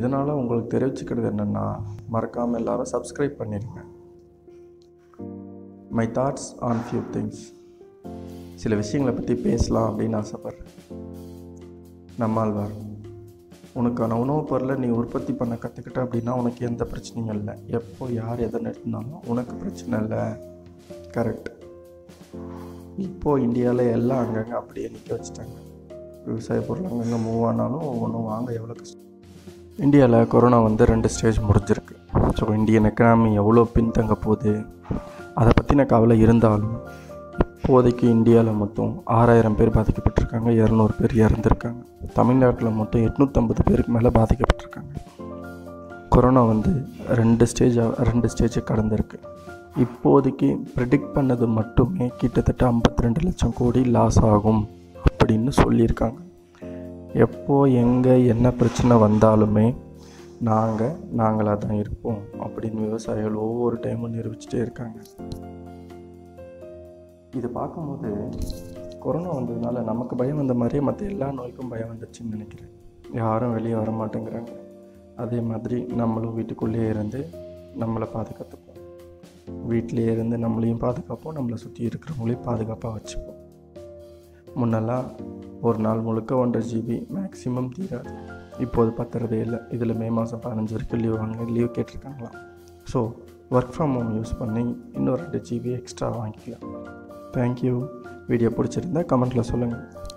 இதனால் உங்களுக்கு தெரிவிச்சுக்கிறது என்னென்னா, மறக்காமல் எல்லோரும் சப்ஸ்கிரைப் பண்ணிடுங்க. My thoughts on few things. சில விஷயங்களை பற்றி பேசலாம் அப்படின்னு ஆசைப்பட்றேன். நம்மாழ்வார், உனக்கான உணவுப் பொருளை நீ உற்பத்தி பண்ண கற்றுக்கிட்ட அப்படின்னா உனக்கு எந்த பிரச்சனையும் இல்லை. எப்போ யார் எதை நிறுத்தினாலும் உனக்கு பிரச்சனை இல்லை. கரெக்ட். இப்போது இந்தியாவில் எல்லாம் அங்கங்கே அப்படியே நிற்க வச்சுட்டாங்க. விவசாய பொருள் அங்கங்கே மூவ் ஆனாலும் ஒவ்வொன்றும் வாங்க எவ்வளோ கஷ்டம். இந்தியாவில் கொரோனா 2 ஸ்டேஜ் முடிஞ்சிருக்கு. ஸோ இந்தியன் எக்கனாமி எவ்வளோ பின்தங்க போகுது அதை பற்றின கவலை இருந்தாலும், இப்போதைக்கு இந்தியாவில் மொத்தம் 6000 பேர் பாதிக்கப்பட்டிருக்காங்க, 200 பேர் இறந்துருக்காங்க. தமிழ்நாட்டில் மொத்தம் 850 பேருக்கு மேலே பாதிக்கப்பட்டிருக்காங்க. கொரோனா 2 ஸ்டேஜை கடந்திருக்கு. இப்போதைக்கு ப்ரெடிக்ட் பண்ணது மட்டுமே கிட்டத்தட்ட 52 லட்சம் கோடி லாஸ் ஆகும் அப்படின்னு சொல்லியிருக்காங்க. எப்போ எங்கே என்ன பிரச்சனை வந்தாலுமே நாங்களாக தான் இருப்போம் அப்படின்னு விவசாயிகள் ஒவ்வொரு டைமும் நிரூபிச்சுட்டே இருக்காங்க. இது பார்க்கும்போது கொரோனா வந்ததுனால நமக்கு பயம் வந்த மாதிரியே மற்ற எல்லா நோய்க்கும் பயம் வந்துச்சுன்னு நினைக்கிறேன். யாரும் வெளியே வர மாட்டேங்கிறாங்க. அதே மாதிரி நம்மளும் வீட்டுக்குள்ளேயே இருந்து நம்மளை பாதுகாத்துப்போம். வீட்டிலே இருந்து நம்மளையும் பாதுகாப்போம், நம்மளை சுற்றி இருக்கிறவங்களையும் பாதுகாப்பாக வச்சுப்போம். முன்னெல்லாம் ஒரு நாள் முழுக்க 1.5 GB மேக்ஸிமம் தீராது. இப்போது பத்துறதே இல்லை. இதில் மே மாதம் 15 வரைக்கும் லீவ் கேட்டிருக்காங்களாம். So work from home use பண்ணி இன்னொரு 2 GB எக்ஸ்ட்ரா வாங்கிக்கலாம். தேங்க்யூ. வீடியோ பிடிச்சிருந்தா கமெண்ட்டில் சொல்லுங்கள்.